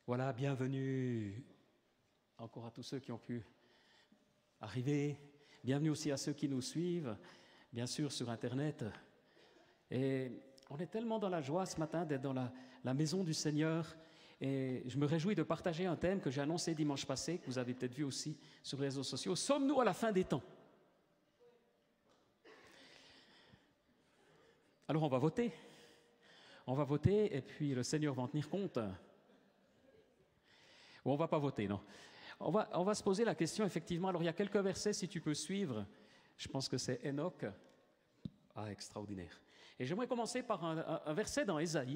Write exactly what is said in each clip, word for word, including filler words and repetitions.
Voilà, bienvenue encore à tous ceux qui ont pu arriver. Bienvenue aussi à ceux qui nous suivent, bien sûr sur Internet. Et on est tellement dans la joie ce matin d'être dans la, la maison du Seigneur. Et je me réjouis de partager un thème que j'ai annoncé dimanche passé, que vous avez peut-être vu aussi sur les réseaux sociaux. Sommes-nous à la fin des temps? Alors on va voter. On va voter et puis le Seigneur va en tenir compte. Ou on ne va pas voter, non. On va, on va se poser la question, effectivement. Alors il y a quelques versets, si tu peux suivre. Je pense que c'est Enoch. Ah, extraordinaire. Et j'aimerais commencer par un, un, un verset dans Ésaïe.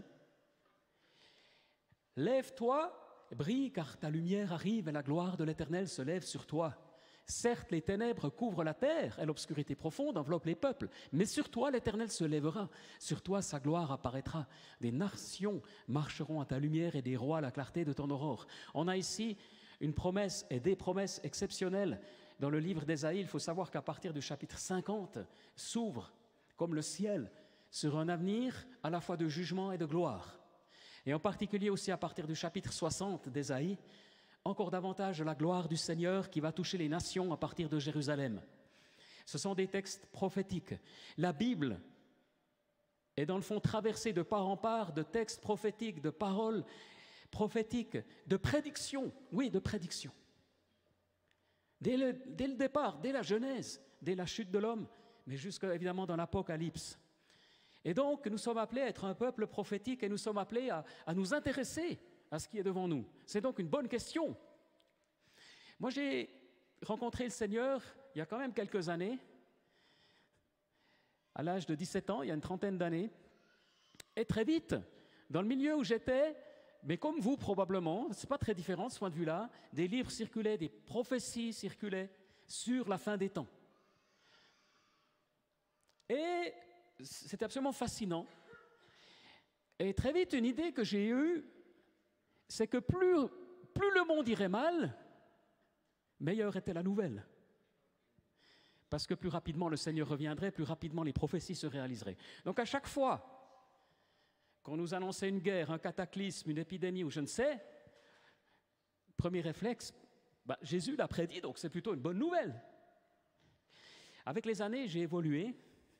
« Lève-toi, brille, car ta lumière arrive et la gloire de l'Éternel se lève sur toi. Certes, les ténèbres couvrent la terre et l'obscurité profonde enveloppe les peuples, mais sur toi l'Éternel se lèvera, sur toi sa gloire apparaîtra. Des nations marcheront à ta lumière et des rois à la clarté de ton aurore. » On a ici une promesse et des promesses exceptionnelles. Dans le livre d'Ésaïe, il faut savoir qu'à partir du chapitre cinquante, s'ouvre comme le ciel sur un avenir à la fois de jugement et de gloire. Et en particulier aussi à partir du chapitre soixante d'Ésaïe, encore davantage de la gloire du Seigneur qui va toucher les nations à partir de Jérusalem. Ce sont des textes prophétiques. La Bible est dans le fond traversée de part en part de textes prophétiques, de paroles prophétiques, de prédictions, oui, de prédictions. Dès le, dès le départ, dès la Genèse, dès la chute de l'homme, mais jusqu'à évidemment dans l'Apocalypse. Et donc, nous sommes appelés à être un peuple prophétique et nous sommes appelés à, à nous intéresser à ce qui est devant nous. C'est donc une bonne question. Moi, j'ai rencontré le Seigneur il y a quand même quelques années, à l'âge de dix-sept ans, il y a une trentaine d'années, et très vite, dans le milieu où j'étais, mais comme vous probablement, ce n'est pas très différent de ce point de vue-là, des livres circulaient, des prophéties circulaient sur la fin des temps. Et c'était absolument fascinant. Et très vite, une idée que j'ai eue, c'est que plus, plus le monde irait mal, meilleure était la nouvelle. Parce que plus rapidement le Seigneur reviendrait, plus rapidement les prophéties se réaliseraient. Donc à chaque fois qu'on nous annonçait une guerre, un cataclysme, une épidémie ou je ne sais, premier réflexe, bah, Jésus l'a prédit, donc c'est plutôt une bonne nouvelle. Avec les années, j'ai évolué.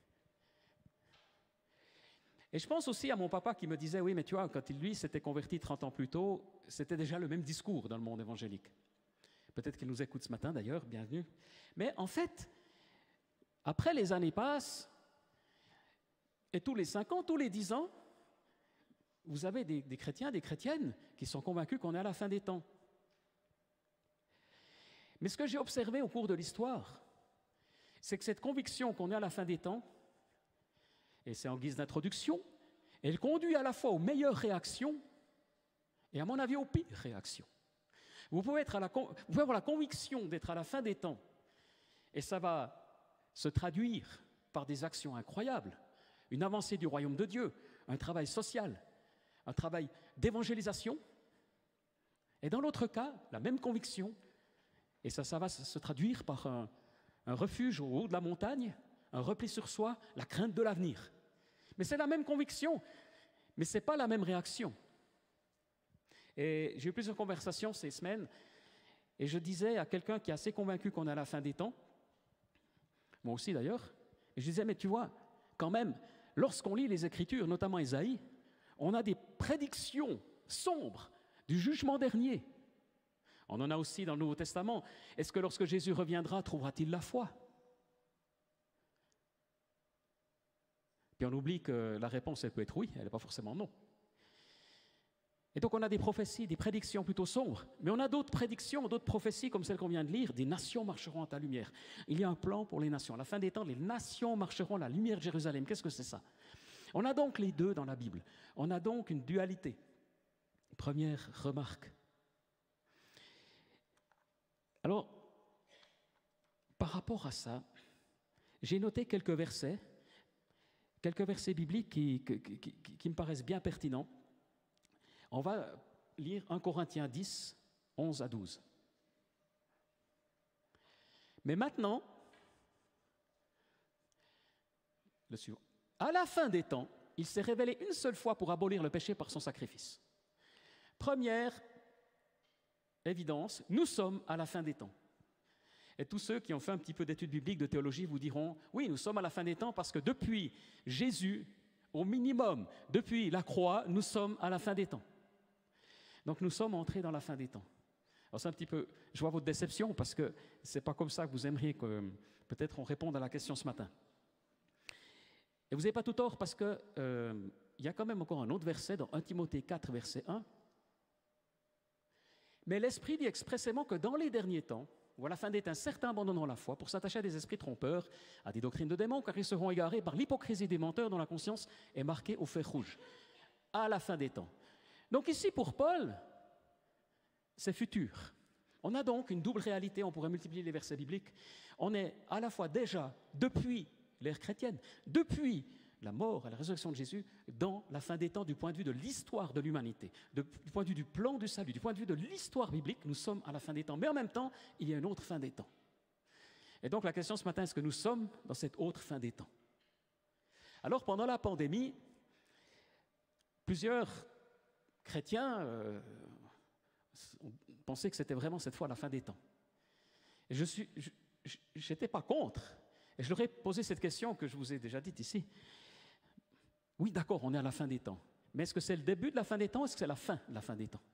Et je pense aussi à mon papa qui me disait, oui, mais tu vois, quand il, lui, s'était converti trente ans plus tôt, c'était déjà le même discours dans le monde évangélique. Peut-être qu'il nous écoute ce matin, d'ailleurs, bienvenue. Mais en fait, après les années passent, et tous les cinq ans, tous les dix ans, vous avez des, des chrétiens, des chrétiennes qui sont convaincus qu'on est à la fin des temps. Mais ce que j'ai observé au cours de l'histoire, c'est que cette conviction qu'on est à la fin des temps, et c'est en guise d'introduction, elle conduit à la fois aux meilleures réactions et à mon avis aux pires réactions. Vous pouvez, être à la, vous pouvez avoir la conviction d'être à la fin des temps et ça va se traduire par des actions incroyables, une avancée du royaume de Dieu, un travail social, un travail d'évangélisation. Et dans l'autre cas, la même conviction, et ça, ça va se traduire par un, un refuge au haut de la montagne, un repli sur soi, la crainte de l'avenir. Mais c'est la même conviction, mais ce n'est pas la même réaction. Et j'ai eu plusieurs conversations ces semaines, et je disais à quelqu'un qui est assez convaincu qu'on est à la fin des temps, moi aussi d'ailleurs, et je disais, mais tu vois, quand même, lorsqu'on lit les Écritures, notamment Ésaïe, on a des prédictions sombres du jugement dernier. On en a aussi dans le Nouveau Testament. Est-ce que lorsque Jésus reviendra, trouvera-t-il la foi ? Puis on oublie que la réponse, elle peut être oui, elle n'est pas forcément non. Et donc on a des prophéties, des prédictions plutôt sombres, mais on a d'autres prédictions, d'autres prophéties comme celles qu'on vient de lire, des nations marcheront à ta lumière. Il y a un plan pour les nations. À la fin des temps, les nations marcheront à la lumière de Jérusalem. Qu'est-ce que c'est ça? On a donc les deux dans la Bible. On a donc une dualité. Première remarque. Alors, par rapport à ça, j'ai noté quelques versets, quelques versets bibliques qui, qui, qui, qui me paraissent bien pertinents. On va lire un Corinthiens dix, onze à douze. Mais maintenant, le suivant. À la fin des temps, il s'est révélé une seule fois pour abolir le péché par son sacrifice. Première évidence, nous sommes à la fin des temps. Et tous ceux qui ont fait un petit peu d'études bibliques, de théologie, vous diront, oui, nous sommes à la fin des temps parce que depuis Jésus, au minimum, depuis la croix, nous sommes à la fin des temps. Donc nous sommes entrés dans la fin des temps. Alors c'est un petit peu, je vois votre déception parce que ce n'est pas comme ça que vous aimeriez que peut-être on réponde à la question ce matin. Et vous n'avez pas tout tort parce qu'il euh, y a quand même encore un autre verset dans un Timothée quatre, verset un. Mais l'Esprit dit expressément que dans les derniers temps, ou à la fin des temps, certains abandonneront la foi pour s'attacher à des esprits trompeurs, à des doctrines de démons, car ils seront égarés par l'hypocrisie des menteurs dont la conscience est marquée au fer rouge. À la fin des temps. Donc ici, pour Paul, c'est futur. On a donc une double réalité, on pourrait multiplier les versets bibliques. On est à la fois déjà, depuis l'ère chrétienne, depuis la mort et la résurrection de Jésus, dans la fin des temps du point de vue de l'histoire de l'humanité, du point de vue du plan du salut, du point de vue de l'histoire biblique, nous sommes à la fin des temps. Mais en même temps, il y a une autre fin des temps. Et donc la question ce matin, est-ce que nous sommes dans cette autre fin des temps? Alors pendant la pandémie, plusieurs chrétiens euh, pensaient que c'était vraiment cette fois la fin des temps. Et je suis, je n'étais pas contre. Et je leur ai posé cette question que je vous ai déjà dite ici. Oui, d'accord, on est à la fin des temps. Mais est-ce que c'est le début de la fin des temps ou est-ce que c'est la fin de la fin des temps?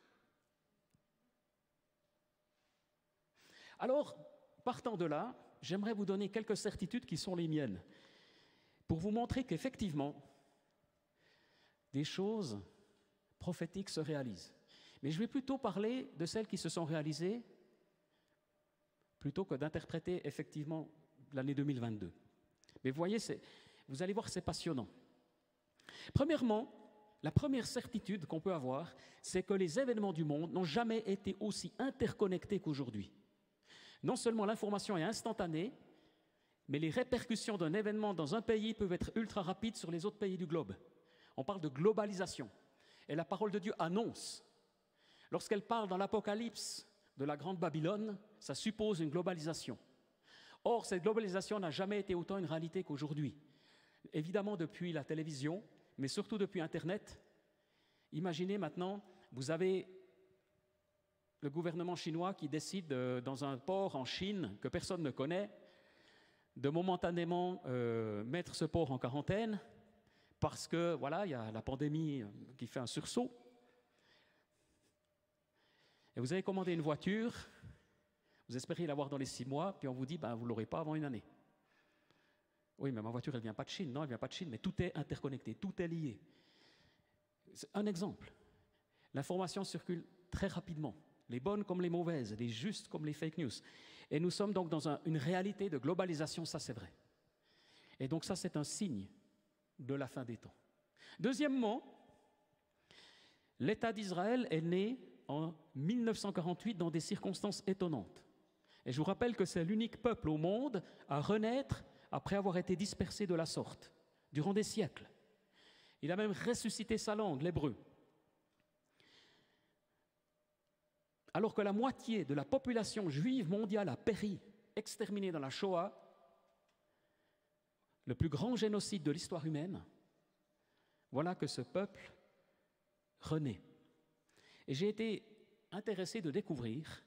Alors, partant de là, j'aimerais vous donner quelques certitudes qui sont les miennes, pour vous montrer qu'effectivement, des choses prophétiques se réalisent. Mais je vais plutôt parler de celles qui se sont réalisées, plutôt que d'interpréter effectivement l'année deux mille vingt-deux. Mais vous voyez, c'est, vous allez voir, c'est passionnant. Premièrement, la première certitude qu'on peut avoir, c'est que les événements du monde n'ont jamais été aussi interconnectés qu'aujourd'hui. Non seulement l'information est instantanée, mais les répercussions d'un événement dans un pays peuvent être ultra rapides sur les autres pays du globe. On parle de globalisation. Et la parole de Dieu annonce. Lorsqu'elle parle dans l'Apocalypse de la Grande Babylone, ça suppose une globalisation. Or, cette globalisation n'a jamais été autant une réalité qu'aujourd'hui. Évidemment, depuis la télévision, mais surtout depuis Internet. Imaginez maintenant, vous avez le gouvernement chinois qui décide, de, dans un port en Chine que personne ne connaît, de momentanément euh, mettre ce port en quarantaine parce que, voilà, il y a la pandémie qui fait un sursaut. Et vous avez commandé une voiture, vous espérez l'avoir dans les six mois, puis on vous dit, ben, vous ne l'aurez pas avant une année. Oui, mais ma voiture, elle ne vient pas de Chine. Non, elle ne vient pas de Chine, mais tout est interconnecté, tout est lié. C'est un exemple. L'information circule très rapidement, les bonnes comme les mauvaises, les justes comme les fake news. Et nous sommes donc dans un, une réalité de globalisation, ça c'est vrai. Et donc ça, c'est un signe de la fin des temps. Deuxièmement, l'État d'Israël est né en mille neuf cent quarante-huit dans des circonstances étonnantes. Et je vous rappelle que c'est l'unique peuple au monde à renaître après avoir été dispersé de la sorte, durant des siècles. Il a même ressuscité sa langue, l'hébreu. Alors que la moitié de la population juive mondiale a péri, exterminée dans la Shoah, le plus grand génocide de l'histoire humaine, voilà que ce peuple renaît. Et j'ai été intéressé de découvrir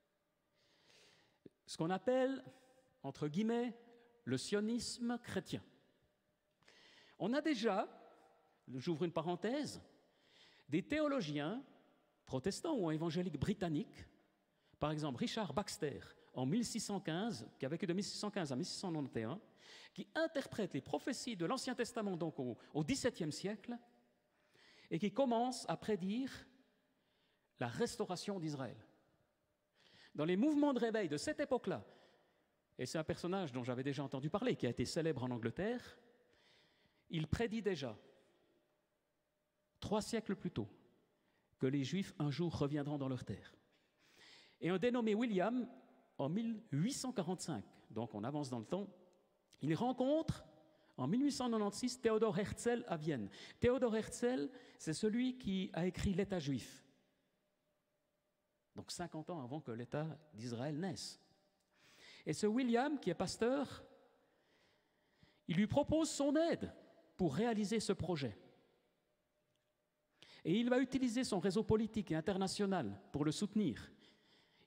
ce qu'on appelle, entre guillemets, le sionisme chrétien. On a déjà, j'ouvre une parenthèse, des théologiens protestants ou évangéliques britanniques, par exemple Richard Baxter, en mille six cent quinze, qui a vécu de mille six cent quinze à mille six cent quatre-vingt-onze, qui interprète les prophéties de l'Ancien Testament donc au, au dix-septième siècle et qui commence à prédire la restauration d'Israël. Dans les mouvements de réveil de cette époque-là, et c'est un personnage dont j'avais déjà entendu parler, qui a été célèbre en Angleterre, il prédit déjà, trois siècles plus tôt, que les Juifs un jour reviendront dans leur terre. Et un dénommé William, en mille huit cent quarante-cinq, donc on avance dans le temps, il rencontre en mille huit cent quatre-vingt-seize Théodore Herzl à Vienne. Théodore Herzl, c'est celui qui a écrit l'État juif. Donc cinquante ans avant que l'État d'Israël naisse. Et ce William, qui est pasteur, il lui propose son aide pour réaliser ce projet. Et il va utiliser son réseau politique et international pour le soutenir.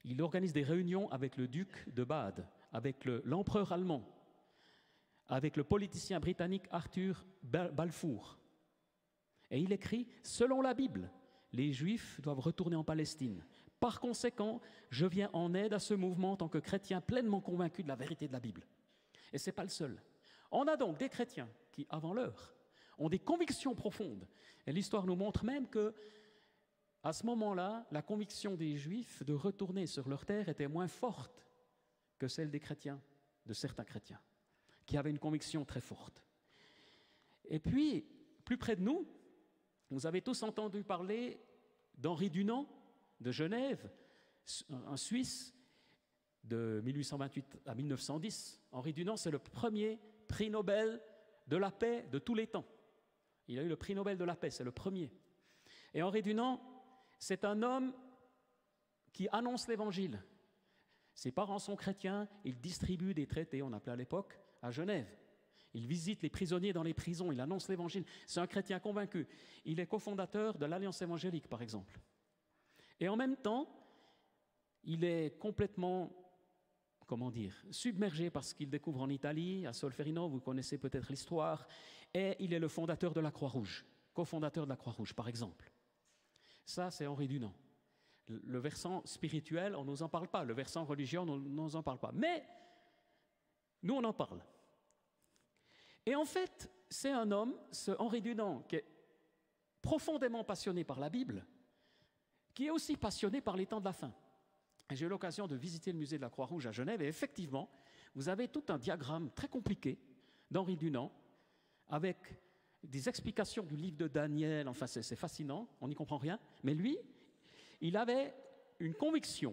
Il organise des réunions avec le duc de Bade, avec le, l'empereur allemand, avec le politicien britannique Arthur Balfour. Et il écrit « Selon la Bible, les Juifs doivent retourner en Palestine. Par conséquent, je viens en aide à ce mouvement en tant que chrétien pleinement convaincu de la vérité de la Bible. » Et ce n'est pas le seul. On a donc des chrétiens qui, avant l'heure, ont des convictions profondes. Et l'histoire nous montre même que, à ce moment-là, la conviction des Juifs de retourner sur leur terre était moins forte que celle des chrétiens, de certains chrétiens, qui avaient une conviction très forte. Et puis, plus près de nous, vous avez tous entendu parler d'Henri Dunant, de Genève, un Suisse de mille huit cent vingt-huit à mille neuf cent dix. Henri Dunant, c'est le premier prix Nobel de la paix de tous les temps. Il a eu le prix Nobel de la paix, c'est le premier. Et Henri Dunant, c'est un homme qui annonce l'Évangile. Ses parents sont chrétiens, il distribue des traités, on appelait à l'époque, à Genève. Il visite les prisonniers dans les prisons, il annonce l'Évangile. C'est un chrétien convaincu. Il est cofondateur de l'Alliance évangélique, par exemple. Et en même temps, il est complètement, comment dire, submergé par ce qu'il découvre en Italie, à Solferino, vous connaissez peut-être l'histoire, et il est le fondateur de la Croix-Rouge, cofondateur de la Croix-Rouge, par exemple. Ça, c'est Henri Dunant. Le versant spirituel, on ne nous en parle pas. Le versant religieux, on ne nous en parle pas. Mais nous, on en parle. Et en fait, c'est un homme, ce Henri Dunant, qui est profondément passionné par la Bible, qui est aussi passionné par les temps de la fin. Et j'ai eu l'occasion de visiter le musée de la Croix-Rouge à Genève, et effectivement, vous avez tout un diagramme très compliqué d'Henri Dunant, avec des explications du livre de Daniel. Enfin, c'est, c'est fascinant, on n'y comprend rien. Mais lui, il avait une conviction.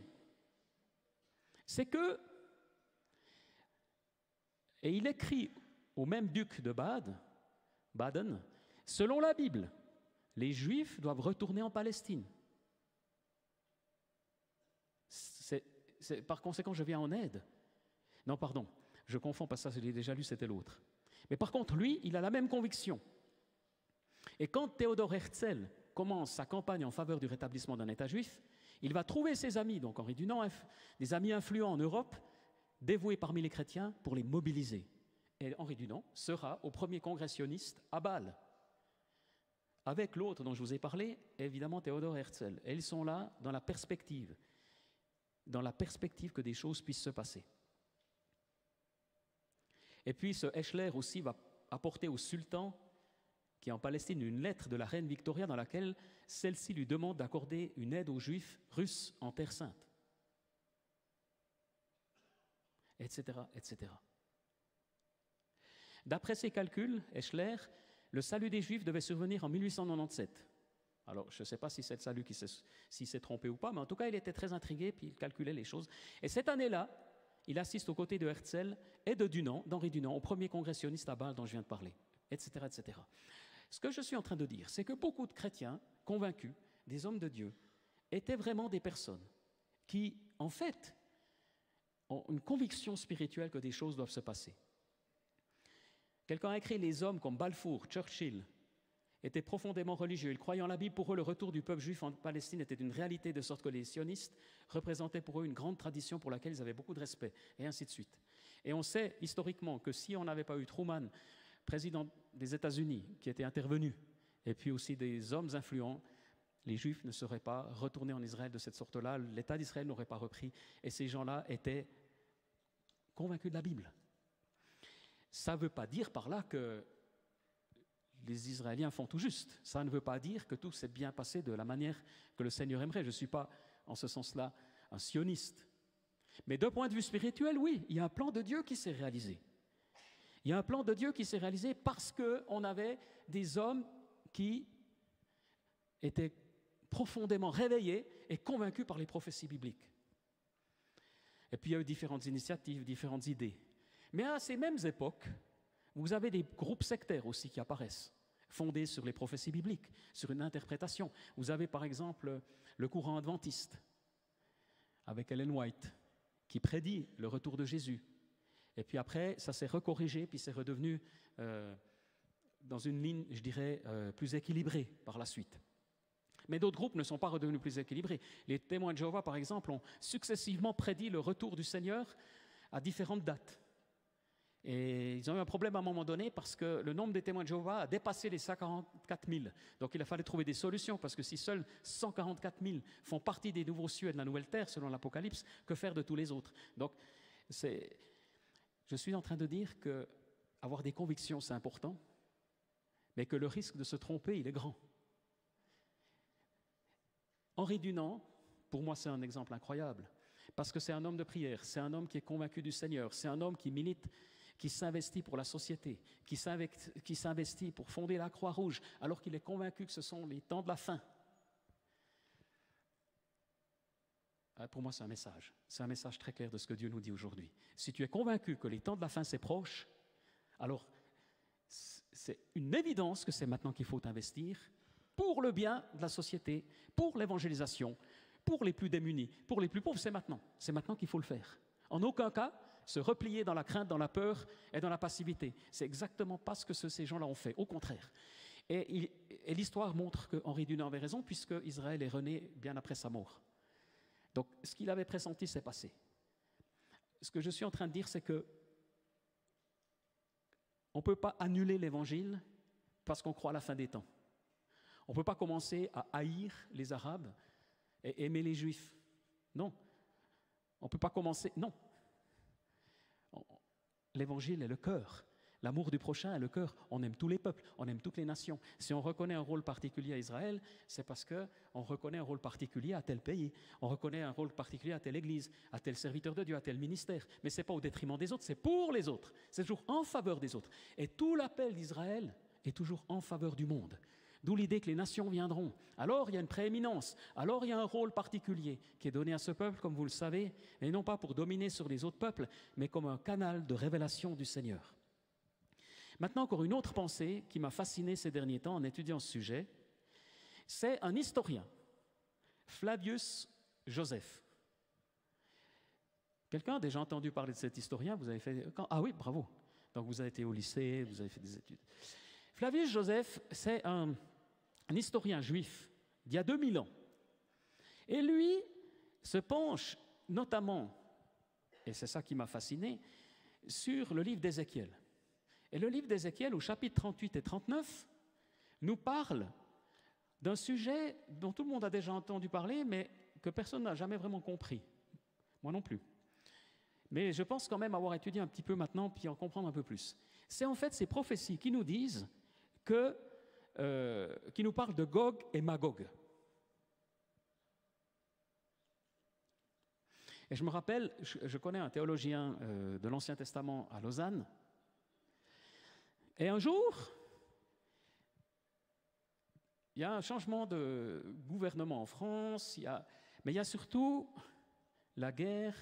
C'est que, et il écrit au même duc de Bade, Baden, selon la Bible, les Juifs doivent retourner en Palestine. C'est, c'est, par conséquent, je viens en aide. Non, pardon, je confonds, parce que ça, je l'ai déjà lu, c'était l'autre. Mais par contre, lui, il a la même conviction. Et quand Théodore Herzl commence sa campagne en faveur du rétablissement d'un État juif, il va trouver ses amis, donc Henri Dunant, des amis influents en Europe, dévoués parmi les chrétiens, pour les mobiliser. Et Henri Dunant sera au premier congrès sioniste à Bâle, avec l'autre dont je vous ai parlé, évidemment Théodore Herzl. Et ils sont là dans la perspective, dans la perspective que des choses puissent se passer. Et puis ce Eschler aussi va apporter au sultan, qui est en Palestine, une lettre de la reine Victoria dans laquelle celle-ci lui demande d'accorder une aide aux Juifs russes en Terre Sainte, et cetera, et cetera. D'après ses calculs, Eschler, le salut des Juifs devait survenir en mille huit cent quatre-vingt-dix-sept. Alors, je ne sais pas si c'est le salut qui s'est, si s'est trompé ou pas, mais en tout cas, il était très intrigué, puis il calculait les choses. Et cette année-là, il assiste aux côtés de Herzl et de Dunant, d'Henri Dunant, au premier congrès sioniste à Bâle dont je viens de parler, et cetera, et cetera. Ce que je suis en train de dire, c'est que beaucoup de chrétiens convaincus, des hommes de Dieu, étaient vraiment des personnes qui, en fait, ont une conviction spirituelle que des choses doivent se passer. Quelqu'un a écrit « Les hommes comme Balfour, Churchill étaient profondément religieux. Ils croyaient en la Bible. Pour eux, le retour du peuple juif en Palestine était une réalité, de sorte que les sionistes représentaient pour eux une grande tradition pour laquelle ils avaient beaucoup de respect, et ainsi de suite. » Et on sait historiquement que si on n'avait pas eu Truman, président des États-Unis, qui était intervenu, et puis aussi des hommes influents, les Juifs ne seraient pas retournés en Israël de cette sorte-là, l'État d'Israël n'aurait pas repris, et ces gens-là étaient convaincus de la Bible. Ça ne veut pas dire par là que les Israéliens font tout juste. Ça ne veut pas dire que tout s'est bien passé de la manière que le Seigneur aimerait. Je ne suis pas, en ce sens-là, un sioniste. Mais d'un point de vue spirituel, oui, il y a un plan de Dieu qui s'est réalisé. Il y a un plan de Dieu qui s'est réalisé parce qu'on avait des hommes qui étaient profondément réveillés et convaincus par les prophéties bibliques. Et puis il y a eu différentes initiatives, différentes idées. Mais à ces mêmes époques, vous avez des groupes sectaires aussi qui apparaissent, fondés sur les prophéties bibliques, sur une interprétation. Vous avez par exemple le courant adventiste, avec Ellen White, qui prédit le retour de Jésus. Et puis après, ça s'est recorrigé, puis c'est redevenu euh, dans une ligne, je dirais, euh, plus équilibrée par la suite. Mais d'autres groupes ne sont pas redevenus plus équilibrés. Les témoins de Jéhovah, par exemple, ont successivement prédit le retour du Seigneur à différentes dates. Et ils ont eu un problème à un moment donné parce que le nombre des témoins de Jéhovah a dépassé les cent quarante-quatre mille. Donc il a fallu trouver des solutions, parce que si seuls cent quarante-quatre mille font partie des nouveaux cieux et de la nouvelle terre, selon l'Apocalypse, que faire de tous les autres? Donc c'est... je suis en train de dire que avoir des convictions, c'est important, mais que le risque de se tromper, il est grand. Henri Dunant, pour moi, c'est un exemple incroyable, parce que c'est un homme de prière, c'est un homme qui est convaincu du Seigneur, c'est un homme qui milite, qui s'investit pour la société, qui s'investit pour fonder la Croix-Rouge, alors qu'il est convaincu que ce sont les temps de la fin. Pour moi, c'est un message. C'est un message très clair de ce que Dieu nous dit aujourd'hui. Si tu es convaincu que les temps de la fin, c'est proche, alors c'est une évidence que c'est maintenant qu'il faut investir pour le bien de la société, pour l'évangélisation, pour les plus démunis, pour les plus pauvres, c'est maintenant. C'est maintenant qu'il faut le faire. En aucun cas, se replier dans la crainte, dans la peur et dans la passivité. C'est exactement pas ce que ce, ces gens-là ont fait, au contraire. Et, et l'histoire montre que Henri Dunant avait raison, puisque Israël est rené bien après sa mort. Donc, ce qu'il avait pressenti s'est passé. Ce que je suis en train de dire, c'est que on ne peut pas annuler l'Évangile parce qu'on croit à la fin des temps. On ne peut pas commencer à haïr les Arabes et aimer les Juifs. Non. On ne peut pas commencer... Non. L'Évangile est le cœur. L'amour du prochain est le cœur. On aime tous les peuples, on aime toutes les nations. Si on reconnaît un rôle particulier à Israël, c'est parce qu'on reconnaît un rôle particulier à tel pays. On reconnaît un rôle particulier à telle église, à tel serviteur de Dieu, à tel ministère. Mais ce n'est pas au détriment des autres, c'est pour les autres. C'est toujours en faveur des autres. Et tout l'appel d'Israël est toujours en faveur du monde. D'où l'idée que les nations viendront. Alors il y a une prééminence, alors il y a un rôle particulier qui est donné à ce peuple, comme vous le savez, et non pas pour dominer sur les autres peuples, mais comme un canal de révélation du Seigneur. Maintenant, encore une autre pensée qui m'a fasciné ces derniers temps en étudiant ce sujet, c'est un historien, Flavius Joseph. Quelqu'un a déjà entendu parler de cet historien? Vous avez fait... Ah oui, bravo. Donc vous avez été au lycée, vous avez fait des études. Flavius Joseph, c'est un, un historien juif d'il y a deux mille ans. Et lui se penche notamment, et c'est ça qui m'a fasciné, sur le livre d'Ézéchiel. Et le livre d'Ézéchiel, au chapitre trente-huit et trente-neuf, nous parle d'un sujet dont tout le monde a déjà entendu parler, mais que personne n'a jamais vraiment compris. Moi non plus. Mais je pense quand même avoir étudié un petit peu maintenant, puis en comprendre un peu plus. C'est en fait ces prophéties qui nous disent que, euh, qui nous parlent de Gog et Magog. Et je me rappelle, je, je connais un théologien euh, de l'Ancien Testament à Lausanne, et un jour, il y a un changement de gouvernement en France, il y a, mais il y a surtout la guerre,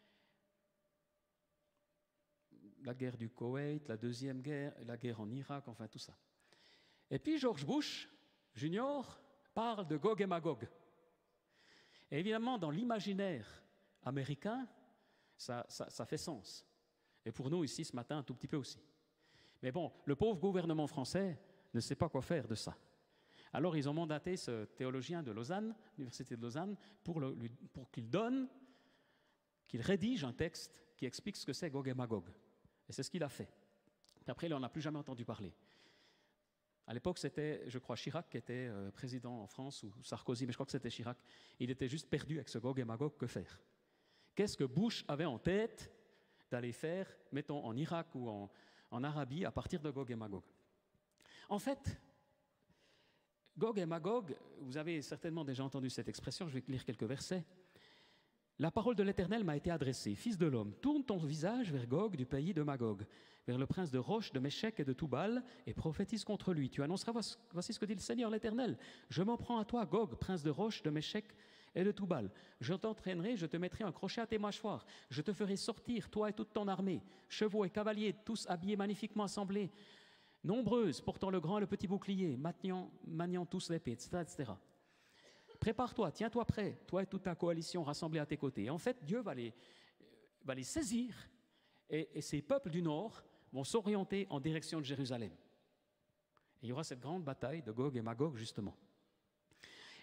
la guerre du Koweït, la deuxième guerre, la guerre en Irak, enfin tout ça. Et puis George Bush, junior, parle de Gog et Magog. Et évidemment, dans l'imaginaire américain, ça, ça, ça fait sens. Et pour nous, ici, ce matin, un tout petit peu aussi. Mais bon, le pauvre gouvernement français ne sait pas quoi faire de ça. Alors, ils ont mandaté ce théologien de Lausanne, l'université de Lausanne, pour, le, pour qu'il donne, qu'il rédige un texte qui explique ce que c'est Gog et Magog. Et c'est ce qu'il a fait. Et après, il n'en a plus jamais entendu parler. À l'époque, c'était, je crois, Chirac qui était euh, président en France, ou Sarkozy, mais je crois que c'était Chirac. Il était juste perdu avec ce Gog et Magog, que faire? Qu'est-ce que Bush avait en tête d'aller faire, mettons, en Irak ou en, en Arabie, à partir de Gog et Magog? En fait, Gog et Magog, vous avez certainement déjà entendu cette expression, je vais lire quelques versets. La parole de l'Éternel m'a été adressée. Fils de l'homme, tourne ton visage vers Gog du pays de Magog, vers le prince de Roche, de Méchec et de Toubal, et prophétise contre lui. Tu annonceras, voici ce que dit le Seigneur l'Éternel. Je m'en prends à toi, Gog, prince de Roche, de Méchec et de Toubal. Je t'entraînerai, je te mettrai un crochet à tes mâchoires. Je te ferai sortir, toi et toute ton armée, chevaux et cavaliers, tous habillés magnifiquement assemblés, nombreuses, portant le grand et le petit bouclier, maniant, maniant tous l'épée, et cetera, et cetera. Prépare-toi, tiens-toi prêt, toi et toute ta coalition rassemblée à tes côtés. Et en fait, Dieu va les, va les saisir et, et ces peuples du Nord vont s'orienter en direction de Jérusalem. Et il y aura cette grande bataille de Gog et Magog, justement.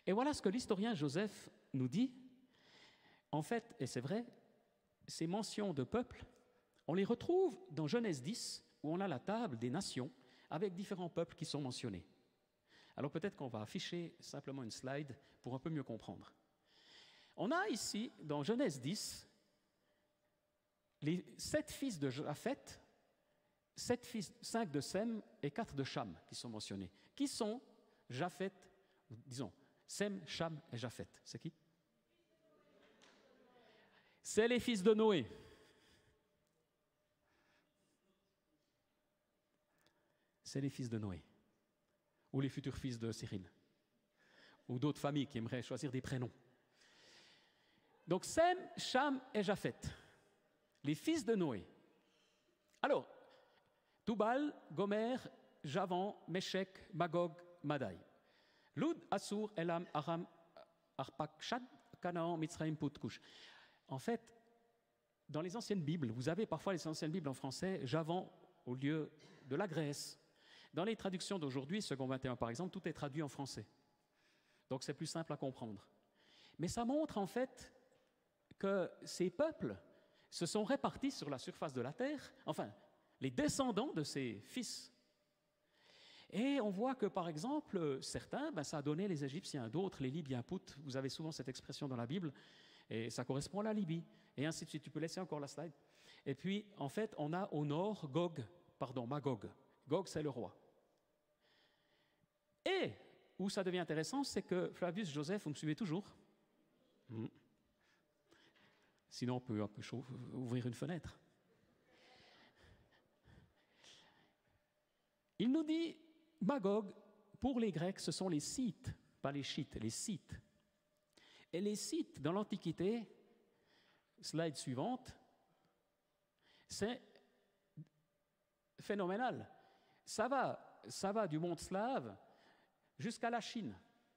Et voilà ce que l'historien Joseph nous dit. En fait, et c'est vrai, ces mentions de peuples, on les retrouve dans Genèse dix, où on a la table des nations, avec différents peuples qui sont mentionnés. Alors peut-être qu'on va afficher simplement une slide pour un peu mieux comprendre. On a ici, dans Genèse dix, les sept fils de Japheth, sept fils, cinq de Sem et quatre de Cham qui sont mentionnés. Qui sont Japheth, disons, Sem, Cham et Japheth? C'est qui? C'est les fils de Noé. C'est les fils de Noé. Ou les futurs fils de Cyril. Ou d'autres familles qui aimeraient choisir des prénoms. Donc Sem, Cham et Japheth. Les fils de Noé. Alors, Toubal, Gomer, Javan, Méchec, Magog, Madai. Loud, Assur, Elam, Aram, Arpachshad, Canaan, Mitzraïm, Poutkush. En fait, dans les anciennes Bibles, vous avez parfois les anciennes Bibles en français, Javan au lieu de la Grèce. Dans les traductions d'aujourd'hui, second vingt et un par exemple, tout est traduit en français. Donc c'est plus simple à comprendre. Mais ça montre en fait que ces peuples se sont répartis sur la surface de la terre, enfin, les descendants de ces fils. Et on voit que, par exemple, certains, ben, ça a donné les Égyptiens, d'autres, les Libyens, Pout, vous avez souvent cette expression dans la Bible, et ça correspond à la Libye, et ainsi de suite. Tu peux laisser encore la slide. Et puis, en fait, on a au nord Gog, pardon, Magog. Gog, c'est le roi. Et où ça devient intéressant, c'est que Flavius Joseph, vous me suivez toujours? Mmh. Sinon, on peut un peu chaud, ouvrir une fenêtre. Il nous dit, Magog, pour les Grecs, ce sont les Scythes, pas les Scythes, les Scythes. Et les Scythes, dans l'Antiquité, slide suivante, c'est phénoménal. Ça va, ça va du monde slave jusqu'à la Chine.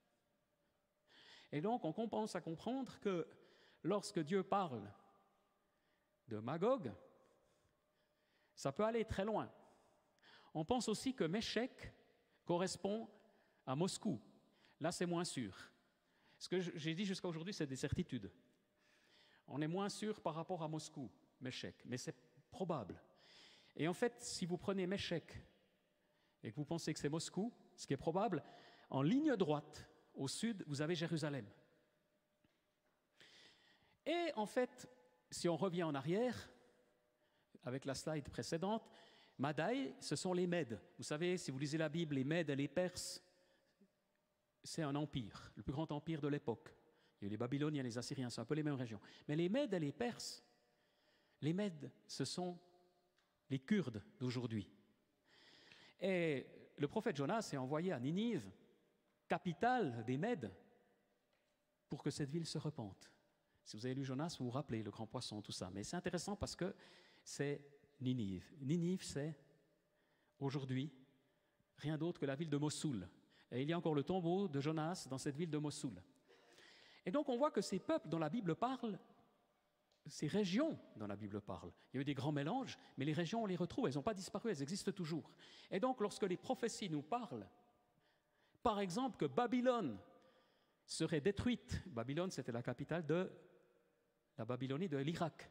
Et donc, on commence à comprendre que lorsque Dieu parle de Magog, ça peut aller très loin. On pense aussi que Méchec correspond à Moscou. Là, c'est moins sûr. Ce que j'ai dit jusqu'à aujourd'hui, c'est des certitudes. On est moins sûr par rapport à Moscou, Méchec, mais c'est probable. Et en fait, si vous prenez Méchec et que vous pensez que c'est Moscou, ce qui est probable, en ligne droite, au sud, vous avez Jérusalem. Et en fait, si on revient en arrière, avec la slide précédente, Madai, ce sont les Mèdes. Vous savez, si vous lisez la Bible, les Mèdes et les Perses, c'est un empire, le plus grand empire de l'époque. Il y a eu les Babyloniens, les Assyriens, c'est un peu les mêmes régions. Mais les Mèdes et les Perses, les Mèdes, ce sont les Kurdes d'aujourd'hui. Et le prophète Jonas est envoyé à Ninive, capitale des Mèdes, pour que cette ville se repente. Si vous avez lu Jonas, vous vous rappelez le grand poisson, tout ça. Mais c'est intéressant parce que c'est Ninive. Ninive, c'est aujourd'hui rien d'autre que la ville de Mossoul. Et il y a encore le tombeau de Jonas dans cette ville de Mossoul. Et donc on voit que ces peuples dont la Bible parle, ces régions dont la Bible parle, il y a eu des grands mélanges, mais les régions, on les retrouve, elles n'ont pas disparu, elles existent toujours. Et donc lorsque les prophéties nous parlent, par exemple que Babylone serait détruite, Babylone c'était la capitale de la Babylonie de l'Irak.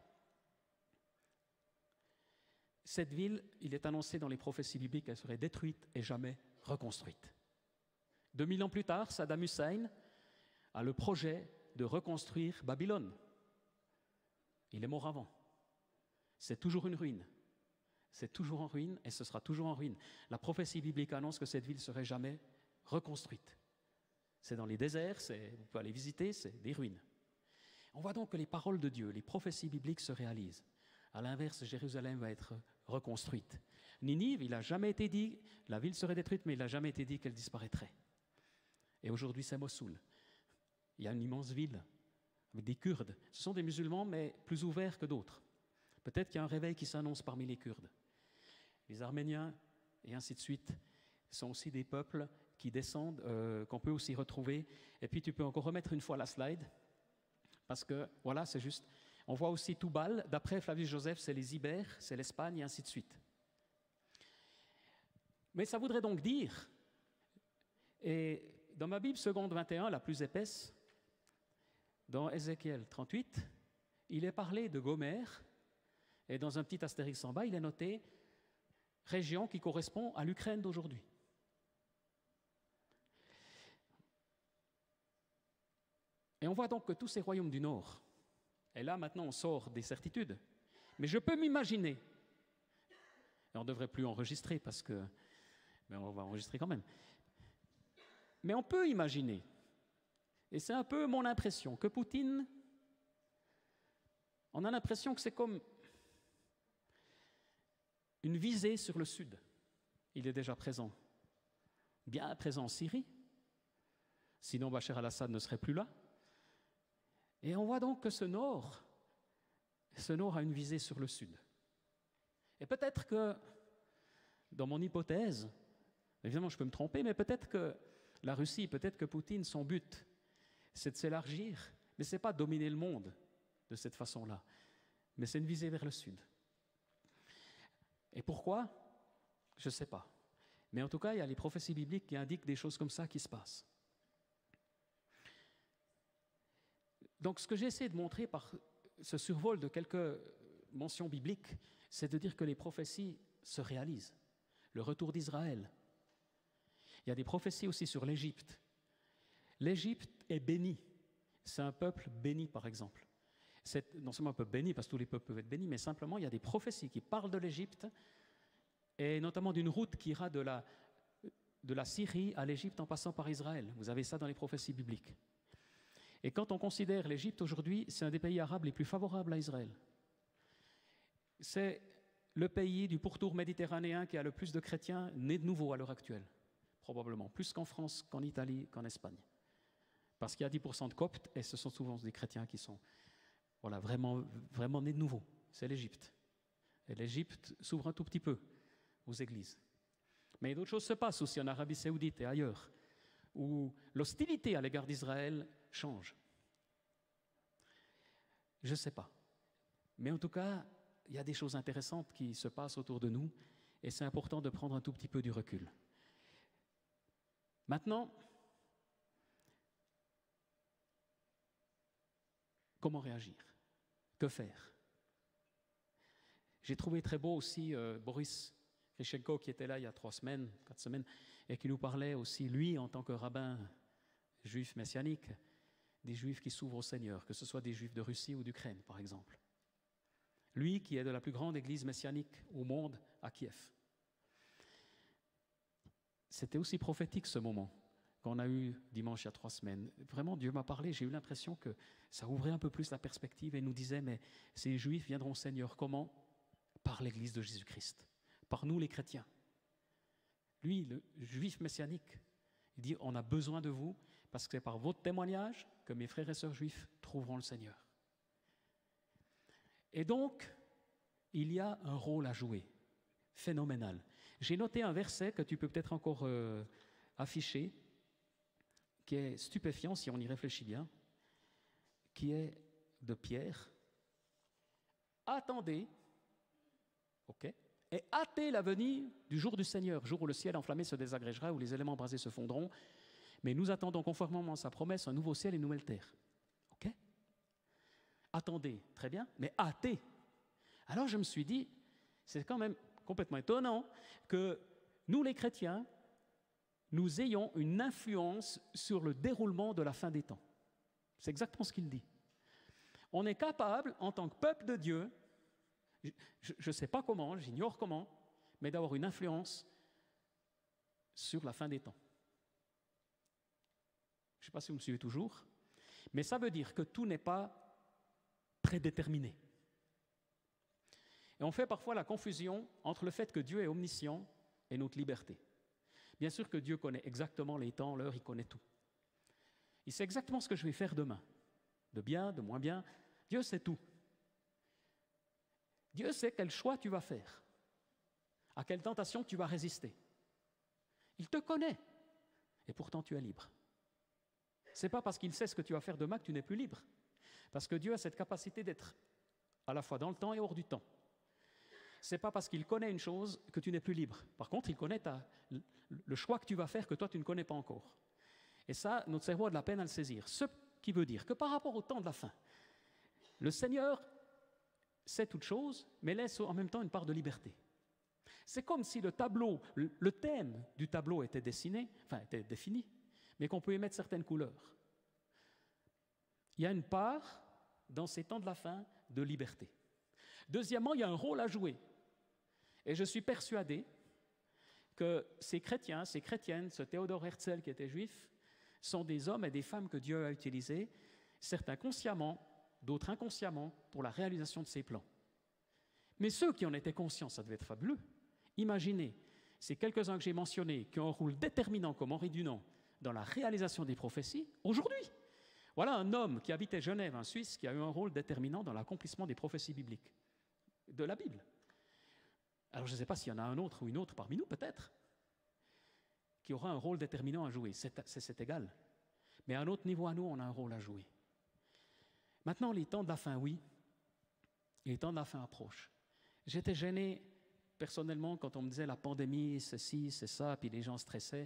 Cette ville, il est annoncé dans les prophéties bibliques qu'elle serait détruite et jamais reconstruite. deux mille ans plus tard, Saddam Hussein a le projet de reconstruire Babylone. Il est mort avant. C'est toujours une ruine. C'est toujours en ruine et ce sera toujours en ruine. La prophétie biblique annonce que cette ville ne serait jamais reconstruite. C'est dans les déserts, c'est, vous pouvez aller visiter, c'est des ruines. On voit donc que les paroles de Dieu, les prophéties bibliques se réalisent. À l'inverse, Jérusalem va être reconstruite. Ninive, il n'a jamais été dit, la ville serait détruite, mais il n'a jamais été dit qu'elle disparaîtrait. Et aujourd'hui, c'est Mossoul. Il y a une immense ville avec des Kurdes. Ce sont des musulmans, mais plus ouverts que d'autres. Peut-être qu'il y a un réveil qui s'annonce parmi les Kurdes. Les Arméniens, et ainsi de suite, sont aussi des peuples qui descendent, euh, qu'on peut aussi retrouver. Et puis, tu peux encore remettre une fois la slide, parce que, voilà, c'est juste... On voit aussi Toubal, d'après Flavius Joseph, c'est les Ibères, c'est l'Espagne, et ainsi de suite. Mais ça voudrait donc dire, et dans ma Bible seconde vingt et un, la plus épaisse, dans Ézéchiel trente-huit, il est parlé de Gomer, et dans un petit astérix en bas, il est noté « région qui correspond à l'Ukraine d'aujourd'hui ». Et on voit donc que tous ces royaumes du Nord, et là maintenant on sort des certitudes, mais je peux m'imaginer, et on ne devrait plus enregistrer parce que, mais on va enregistrer quand même, mais on peut imaginer, et c'est un peu mon impression, que Poutine, on a l'impression que c'est comme une visée sur le sud. Il est déjà présent, bien présent en Syrie, sinon Bachar al-Assad ne serait plus là. Et on voit donc que ce nord, ce nord a une visée sur le sud. Et peut-être que, dans mon hypothèse, évidemment je peux me tromper, mais peut-être que la Russie, peut-être que Poutine, son but, c'est de s'élargir, mais ce n'est pas dominer le monde de cette façon-là, mais c'est une visée vers le sud. Et pourquoi? Je ne sais pas. Mais en tout cas, il y a les prophéties bibliques qui indiquent des choses comme ça qui se passent. Donc, ce que j'ai essayé de montrer par ce survol de quelques mentions bibliques, c'est de dire que les prophéties se réalisent. Le retour d'Israël. Il y a des prophéties aussi sur l'Égypte. L'Égypte est bénie. C'est un peuple béni, par exemple. C'est non seulement un peuple béni, parce que tous les peuples peuvent être bénis, mais simplement, il y a des prophéties qui parlent de l'Égypte, et notamment d'une route qui ira de la, de la Syrie à l'Égypte en passant par Israël. Vous avez ça dans les prophéties bibliques. Et quand on considère l'Égypte aujourd'hui, c'est un des pays arabes les plus favorables à Israël. C'est le pays du pourtour méditerranéen qui a le plus de chrétiens nés de nouveau à l'heure actuelle, probablement, plus qu'en France, qu'en Italie, qu'en Espagne. Parce qu'il y a dix pour cent de coptes, et ce sont souvent des chrétiens qui sont voilà, vraiment, vraiment nés de nouveau. C'est l'Égypte. Et l'Égypte s'ouvre un tout petit peu aux églises. Mais d'autres choses se passent aussi en Arabie Saoudite et ailleurs, où l'hostilité à l'égard d'Israël change. Je ne sais pas. Mais en tout cas, il y a des choses intéressantes qui se passent autour de nous, et c'est important de prendre un tout petit peu du recul. Maintenant, comment réagir? Que faire? J'ai trouvé très beau aussi euh, Boris Grishenko qui était là il y a trois semaines, quatre semaines, et qui nous parlait aussi, lui, en tant que rabbin juif messianique, des juifs qui s'ouvrent au Seigneur, que ce soit des juifs de Russie ou d'Ukraine, par exemple. Lui qui est de la plus grande église messianique au monde, à Kiev. C'était aussi prophétique ce moment qu'on a eu dimanche il y a trois semaines. Vraiment, Dieu m'a parlé, j'ai eu l'impression que ça ouvrait un peu plus la perspective et nous disait, mais ces juifs viendront au Seigneur comment? Par l'église de Jésus-Christ, par nous les chrétiens. Lui, le juif messianique, il dit, on a besoin de vous parce que c'est par votre témoignage que mes frères et sœurs juifs trouveront le Seigneur. Et donc, il y a un rôle à jouer, phénoménal. J'ai noté un verset que tu peux peut-être encore euh, afficher, qui est stupéfiant si on y réfléchit bien, qui est de Pierre. Attendez, ok, et hâtez la venue du jour du Seigneur, jour où le ciel enflammé se désagrégera, où les éléments brasés se fondront. Mais nous attendons conformément à sa promesse un nouveau ciel et une nouvelle terre. Ok? Attendez, très bien, mais hâtez. Alors je me suis dit, c'est quand même complètement étonnant que nous les chrétiens, nous ayons une influence sur le déroulement de la fin des temps. C'est exactement ce qu'il dit. On est capable, en tant que peuple de Dieu, je ne sais pas comment, j'ignore comment, mais d'avoir une influence sur la fin des temps. Je ne sais pas si vous me suivez toujours, mais ça veut dire que tout n'est pas prédéterminé. Et on fait parfois la confusion entre le fait que Dieu est omniscient et notre liberté. Bien sûr que Dieu connaît exactement les temps, l'heure, il connaît tout. Il sait exactement ce que je vais faire demain, de bien, de moins bien. Dieu sait tout. Dieu sait quel choix tu vas faire, à quelle tentation tu vas résister. Il te connaît, et pourtant tu es libre. Ce n'est pas parce qu'il sait ce que tu vas faire demain que tu n'es plus libre. Parce que Dieu a cette capacité d'être à la fois dans le temps et hors du temps. Ce n'est pas parce qu'il connaît une chose que tu n'es plus libre. Par contre, il connaît ta, le choix que tu vas faire que toi, tu ne connais pas encore. Et ça, notre cerveau a de la peine à le saisir. Ce qui veut dire que par rapport au temps de la fin, le Seigneur sait toute chose, mais laisse en même temps une part de liberté. C'est comme si le tableau, le thème du tableau était dessiné, enfin était défini, mais qu'on peut y mettre certaines couleurs. Il y a une part, dans ces temps de la fin, de liberté. Deuxièmement, il y a un rôle à jouer. Et je suis persuadé que ces chrétiens, ces chrétiennes, ce Théodore Herzl qui était juif, sont des hommes et des femmes que Dieu a utilisés, certains consciemment, d'autres inconsciemment, pour la réalisation de ses plans. Mais ceux qui en étaient conscients, ça devait être fabuleux. Imaginez, ces quelques-uns que j'ai mentionnés, qui ont un rôle déterminant comme Henri Dunant dans la réalisation des prophéties, aujourd'hui. Voilà un homme qui habitait Genève, un Suisse, qui a eu un rôle déterminant dans l'accomplissement des prophéties bibliques, de la Bible. Alors je ne sais pas s'il y en a un autre ou une autre parmi nous, peut-être, qui aura un rôle déterminant à jouer, c'est, c'est, c'est égal. Mais à un autre niveau à nous, on a un rôle à jouer. Maintenant, les temps de la fin, oui, les temps de la fin approchent. J'étais gêné, personnellement, quand on me disait la pandémie, ceci, c'est ça, puis les gens stressaient.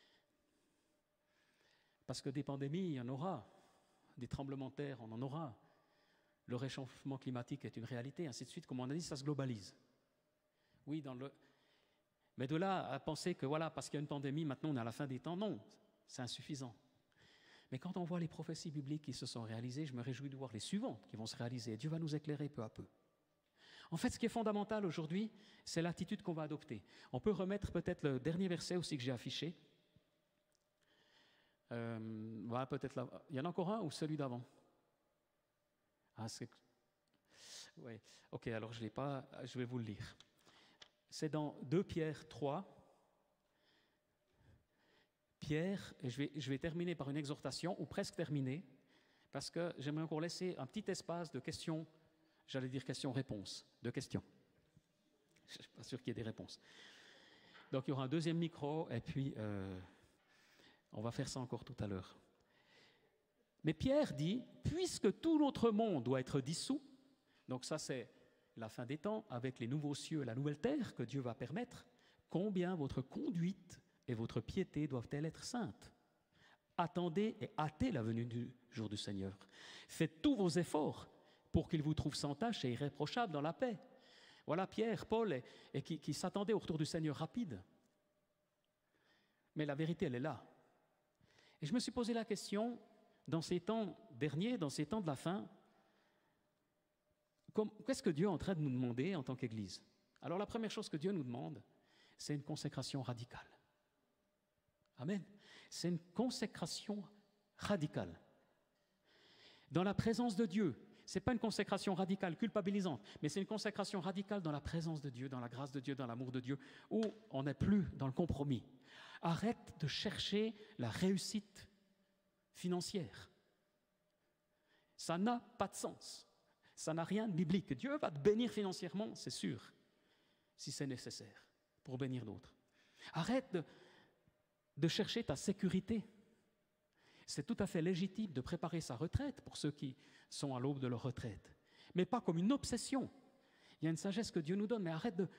Parce que des pandémies, il y en aura. Des tremblements de terre, on en aura. Le réchauffement climatique est une réalité, ainsi de suite. Comme on a dit, ça se globalise. Oui, dans le... Mais de là à penser que, voilà, parce qu'il y a une pandémie, maintenant on est à la fin des temps, non, c'est insuffisant. Mais quand on voit les prophéties bibliques qui se sont réalisées, je me réjouis de voir les suivantes qui vont se réaliser. Et Dieu va nous éclairer peu à peu. En fait, ce qui est fondamental aujourd'hui, c'est l'attitude qu'on va adopter. On peut remettre peut-être le dernier verset aussi que j'ai affiché. Euh, voilà, peut-être là. Il y en a encore un ou celui d'avant? Ah, c'est... Oui, ok, alors je ne l'ai pas, je vais vous le lire. C'est dans deux Pierre trois. Pierre, et je vais, je vais terminer par une exhortation, ou presque terminer, parce que j'aimerais encore laisser un petit espace de questions, j'allais dire questions-réponses, de questions. Je ne suis pas sûr qu'il y ait des réponses. Donc il y aura un deuxième micro, et puis euh, on va faire ça encore tout à l'heure. Mais Pierre dit, puisque tout notre monde doit être dissous, donc ça c'est la fin des temps, avec les nouveaux cieux et la nouvelle terre que Dieu va permettre, combien votre conduite et votre piété doivent-elles être saintes. Attendez et hâtez la venue du jour du Seigneur. Faites tous vos efforts pour qu'il vous trouve sans tache et irréprochable dans la paix. Voilà Pierre, Paul, et, et qui, qui s'attendaient au retour du Seigneur rapide. Mais la vérité, elle est là. Et je me suis posé la question, dans ces temps derniers, dans ces temps de la fin, qu'est-ce que Dieu est en train de nous demander en tant qu'Église? Alors la première chose que Dieu nous demande, c'est une consécration radicale. Amen. C'est une consécration radicale. Dans la présence de Dieu, ce n'est pas une consécration radicale culpabilisante, mais c'est une consécration radicale dans la présence de Dieu, dans la grâce de Dieu, dans l'amour de Dieu, où on n'est plus dans le compromis. Arrête de chercher la réussite financière. Ça n'a pas de sens. Ça n'a rien de biblique. Dieu va te bénir financièrement, c'est sûr, si c'est nécessaire, pour bénir d'autres. Arrête de, de chercher ta sécurité. C'est tout à fait légitime de préparer sa retraite pour ceux qui sont à l'aube de leur retraite, mais pas comme une obsession. Il y a une sagesse que Dieu nous donne, mais arrête de...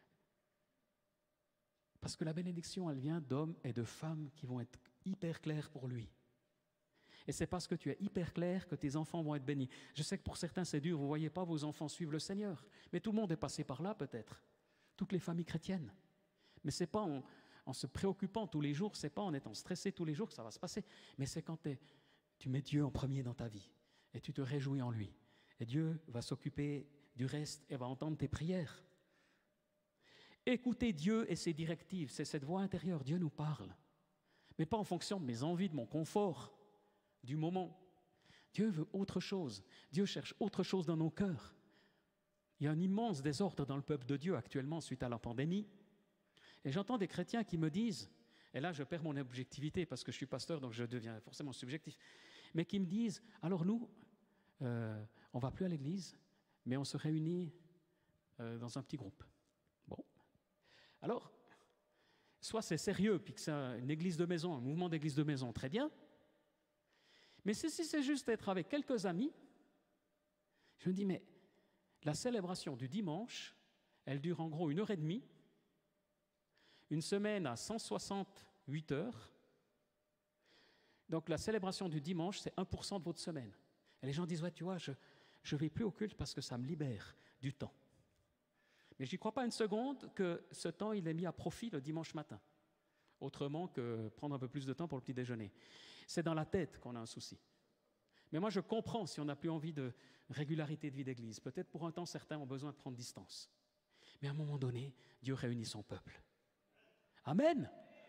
Parce que la bénédiction, elle vient d'hommes et de femmes qui vont être hyper clairs pour lui. Et c'est parce que tu es hyper clair que tes enfants vont être bénis. Je sais que pour certains, c'est dur, vous ne voyez pas vos enfants suivre le Seigneur. Mais tout le monde est passé par là, peut-être. Toutes les familles chrétiennes. Mais ce n'est pas en, en se préoccupant tous les jours, ce n'est pas en étant stressé tous les jours que ça va se passer. Mais c'est quand tu mets Dieu en premier dans ta vie et tu te réjouis en lui. Et Dieu va s'occuper du reste et va entendre tes prières. Écoutez Dieu et ses directives, c'est cette voix intérieure. Dieu nous parle. Mais pas en fonction de mes envies, de mon confort, du moment. Dieu veut autre chose. Dieu cherche autre chose dans nos cœurs. Il y a un immense désordre dans le peuple de Dieu actuellement suite à la pandémie. Et j'entends des chrétiens qui me disent, et là je perds mon objectivité parce que je suis pasteur, donc je deviens forcément subjectif, mais qui me disent, alors nous, euh, on ne va plus à l'église, mais on se réunit euh, dans un petit groupe. Bon. Alors, soit c'est sérieux, puis que c'est une église de maison, un mouvement d'église de maison, très bien. Mais si c'est juste être avec quelques amis, je me dis, mais la célébration du dimanche, elle dure en gros une heure et demie, une semaine à cent soixante-huit heures, Donc la célébration du dimanche, c'est un pour cent de votre semaine. Et les gens disent, ouais, tu vois, je ne vais plus au culte parce que ça me libère du temps. Mais je n'y crois pas une seconde que ce temps, il est mis à profit le dimanche matin, autrement que prendre un peu plus de temps pour le petit déjeuner. C'est dans la tête qu'on a un souci. Mais moi, je comprends si on n'a plus envie de régularité de vie d'église. Peut-être pour un temps, certains ont besoin de prendre distance. Mais à un moment donné, Dieu réunit son peuple. Amen.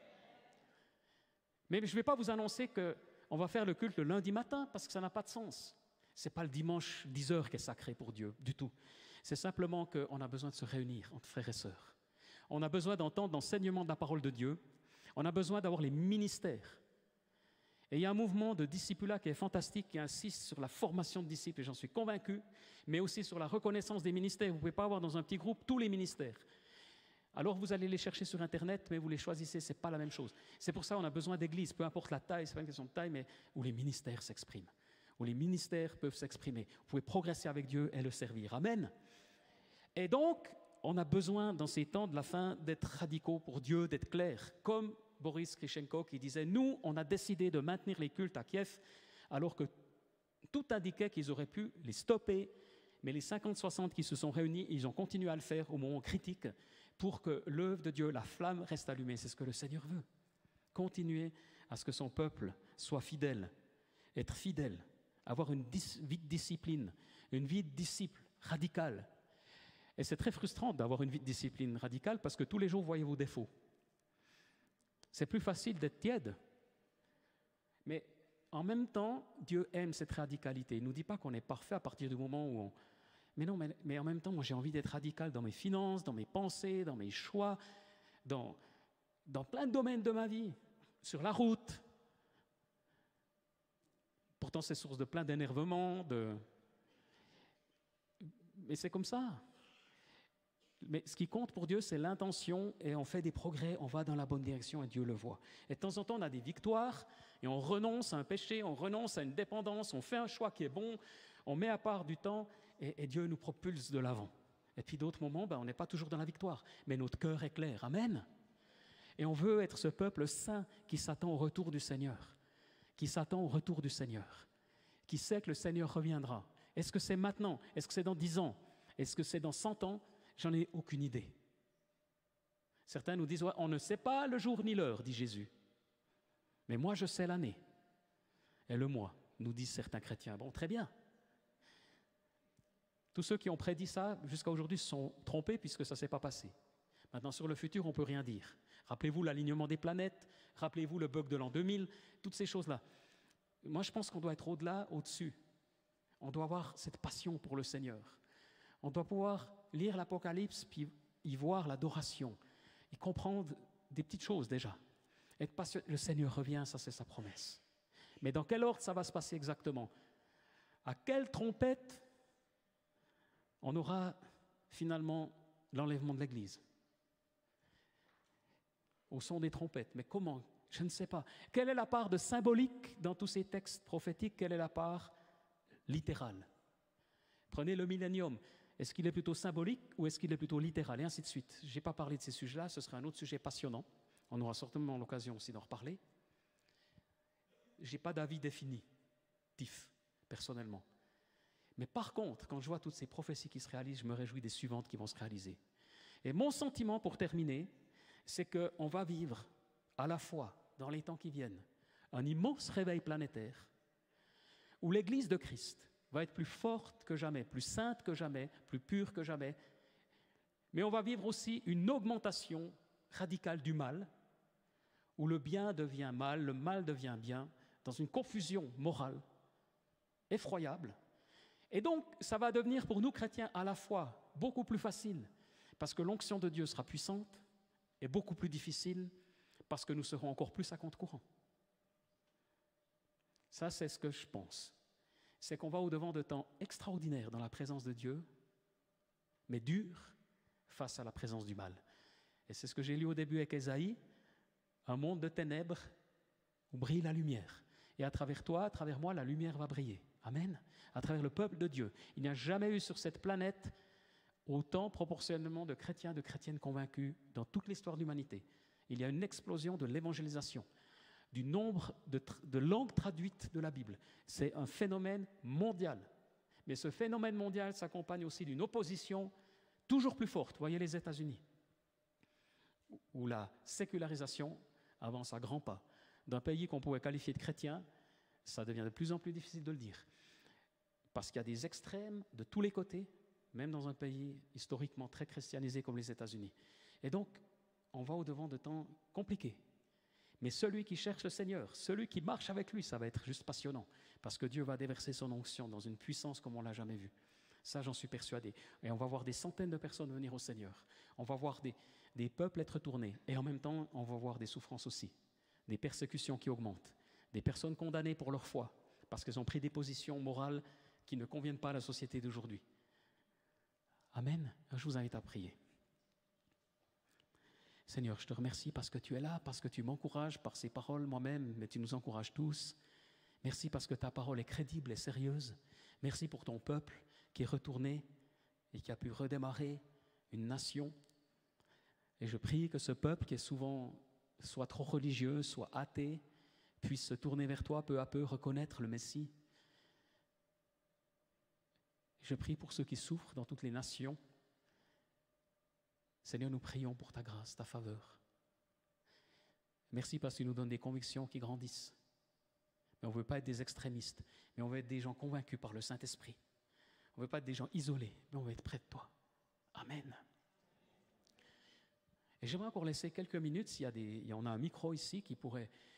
Mais je ne vais pas vous annoncer qu'on va faire le culte le lundi matin parce que ça n'a pas de sens. Ce n'est pas le dimanche dix heures qui est sacré pour Dieu, du tout. C'est simplement qu'on a besoin de se réunir entre frères et sœurs. On a besoin d'entendre l'enseignement de la parole de Dieu. On a besoin d'avoir les ministères. Et il y a un mouvement de discipulat qui est fantastique, qui insiste sur la formation de disciples, et j'en suis convaincu, mais aussi sur la reconnaissance des ministères. Vous ne pouvez pas avoir dans un petit groupe tous les ministères. Alors vous allez les chercher sur Internet, mais vous les choisissez, ce n'est pas la même chose. C'est pour ça qu'on a besoin d'églises, peu importe la taille, ce n'est pas une question de taille, mais où les ministères s'expriment, où les ministères peuvent s'exprimer. Vous pouvez progresser avec Dieu et le servir. Amen. Et donc, on a besoin dans ces temps de la fin d'être radicaux pour Dieu, d'être clairs, comme Boris Krishenko qui disait « Nous, on a décidé de maintenir les cultes à Kiev alors que tout indiquait qu'ils auraient pu les stopper, mais les cinquante soixante qui se sont réunis, ils ont continué à le faire au moment critique pour que l'œuvre de Dieu, la flamme, reste allumée. C'est ce que le Seigneur veut. Continuer à ce que son peuple soit fidèle, être fidèle, avoir une vie de discipline, une vie de disciple radicale. Et c'est très frustrant d'avoir une vie de discipline radicale parce que tous les jours, vous voyez vos défauts. C'est plus facile d'être tiède. Mais en même temps, Dieu aime cette radicalité. Il ne nous dit pas qu'on est parfait à partir du moment où on... Mais non, mais, mais en même temps, moi j'ai envie d'être radical dans mes finances, dans mes pensées, dans mes choix, dans, dans plein de domaines de ma vie, sur la route. Pourtant, c'est source de plein d'énervement, de... mais c'est comme ça. Mais ce qui compte pour Dieu, c'est l'intention et on fait des progrès, on va dans la bonne direction et Dieu le voit. Et de temps en temps, on a des victoires et on renonce à un péché, on renonce à une dépendance, on fait un choix qui est bon, on met à part du temps et, et Dieu nous propulse de l'avant. Et puis d'autres moments, ben, on n'est pas toujours dans la victoire, mais notre cœur est clair. Amen. Et on veut être ce peuple saint qui s'attend au retour du Seigneur, qui s'attend au retour du Seigneur, qui sait que le Seigneur reviendra. Est-ce que c'est maintenant? Est-ce que c'est dans dix ans? Est-ce que c'est dans cent ans? J'en ai aucune idée. Certains nous disent, ouais, on ne sait pas le jour ni l'heure, dit Jésus. Mais moi, je sais l'année et le mois, nous disent certains chrétiens. Bon, très bien. Tous ceux qui ont prédit ça jusqu'à aujourd'hui se sont trompés puisque ça ne s'est pas passé. Maintenant, sur le futur, on ne peut rien dire. Rappelez-vous l'alignement des planètes, rappelez-vous le bug de l'an deux mille, toutes ces choses-là. Moi, je pense qu'on doit être au-delà, au-dessus. On doit avoir cette passion pour le Seigneur. On doit pouvoir lire l'Apocalypse, puis y voir l'adoration, y comprendre des petites choses déjà. Être passionné, le Seigneur revient, ça c'est sa promesse. Mais dans quel ordre ça va se passer exactement? À quelle trompette on aura finalement l'enlèvement de l'Église? Au son des trompettes. Mais comment? Je ne sais pas. Quelle est la part de symbolique dans tous ces textes prophétiques? Quelle est la part littérale? Prenez le millénium. Est-ce qu'il est plutôt symbolique ou est-ce qu'il est plutôt littéral? Et ainsi de suite. Je n'ai pas parlé de ces sujets-là, ce serait un autre sujet passionnant. On aura certainement l'occasion aussi d'en reparler. Je n'ai pas d'avis définitif, personnellement. Mais par contre, quand je vois toutes ces prophéties qui se réalisent, je me réjouis des suivantes qui vont se réaliser. Et mon sentiment, pour terminer, c'est qu'on va vivre à la fois, dans les temps qui viennent, un immense réveil planétaire où l'Église de Christ va être plus forte que jamais, plus sainte que jamais, plus pure que jamais. Mais on va vivre aussi une augmentation radicale du mal, où le bien devient mal, le mal devient bien, dans une confusion morale effroyable. Et donc, ça va devenir pour nous chrétiens à la fois beaucoup plus facile, parce que l'onction de Dieu sera puissante, et beaucoup plus difficile, parce que nous serons encore plus à compte courant. Ça, c'est ce que je pense. C'est qu'on va au-devant de temps extraordinaires dans la présence de Dieu, mais durs face à la présence du mal. Et c'est ce que j'ai lu au début avec Ésaïe, un monde de ténèbres où brille la lumière. Et à travers toi, à travers moi, la lumière va briller. Amen. À travers le peuple de Dieu. Il n'y a jamais eu sur cette planète autant proportionnellement de chrétiens, de chrétiennes convaincus dans toute l'histoire de l'humanité. Il y a une explosion de l'évangélisation, du nombre de, de langues traduites de la Bible. C'est un phénomène mondial. Mais ce phénomène mondial s'accompagne aussi d'une opposition toujours plus forte. Voyez les États-Unis, où la sécularisation avance à grands pas. D'un pays qu'on pourrait qualifier de chrétien, ça devient de plus en plus difficile de le dire. Parce qu'il y a des extrêmes de tous les côtés, même dans un pays historiquement très christianisé comme les États-Unis. Et donc, on va au-devant de temps compliqués. Mais celui qui cherche le Seigneur, celui qui marche avec lui, ça va être juste passionnant, parce que Dieu va déverser son onction dans une puissance comme on ne l'a jamais vue. Ça, j'en suis persuadé. Et on va voir des centaines de personnes venir au Seigneur. On va voir des, des peuples être tournés. Et en même temps, on va voir des souffrances aussi, des persécutions qui augmentent, des personnes condamnées pour leur foi, parce qu'elles ont pris des positions morales qui ne conviennent pas à la société d'aujourd'hui. Amen. Je vous invite à prier. Seigneur, je te remercie parce que tu es là, parce que tu m'encourages par ces paroles moi-même, mais tu nous encourages tous. Merci parce que ta parole est crédible et sérieuse. Merci pour ton peuple qui est retourné et qui a pu redémarrer une nation. Et je prie que ce peuple qui est souvent soit trop religieux, soit athée, puisse se tourner vers toi peu à peu, reconnaître le Messie. Je prie pour ceux qui souffrent dans toutes les nations. Seigneur, nous prions pour ta grâce, ta faveur. Merci parce que tu nous donnes des convictions qui grandissent. Mais on ne veut pas être des extrémistes, mais on veut être des gens convaincus par le Saint-Esprit. On ne veut pas être des gens isolés, mais on veut être près de toi. Amen. Et j'aimerais encore laisser quelques minutes, s'il y a des, il y en a un micro ici qui pourrait